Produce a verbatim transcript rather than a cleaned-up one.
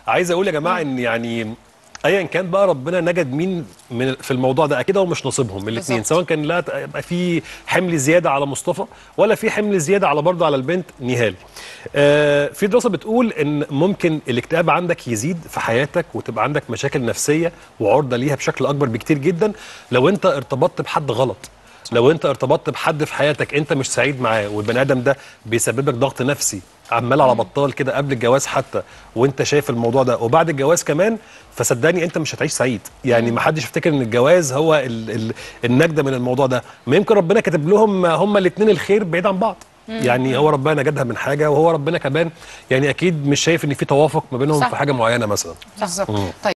عايز اقول يا جماعه ان يعني ايا كان بقى ربنا نجد مين من في الموضوع ده، اكيد هو مش نصيبهم من الاثنين، سواء كان لا يبقى في حمل زياده على مصطفى ولا في حمل زياده على برضه على البنت نهال. آه في دراسه بتقول ان ممكن الاكتئاب عندك يزيد في حياتك وتبقى عندك مشاكل نفسيه وعرضه ليها بشكل اكبر بكتير جدا لو انت ارتبطت بحد غلط. لو انت ارتبطت بحد في حياتك انت مش سعيد معاه والبني ادم ده بيسبب لك ضغط نفسي عمال على بطال كده قبل الجواز حتى، وانت شايف الموضوع ده وبعد الجواز كمان، فصدقني انت مش هتعيش سعيد. يعني ما حدش يفتكر ان الجواز هو ال ال النجده من الموضوع ده، ما يمكن ربنا كاتب لهم هما الاثنين الخير بعيد عن بعض. يعني هو ربنا نجدها من حاجه وهو ربنا كمان يعني اكيد مش شايف ان في توافق ما بينهم في حاجه معينه مثلا. بالظبط. طيب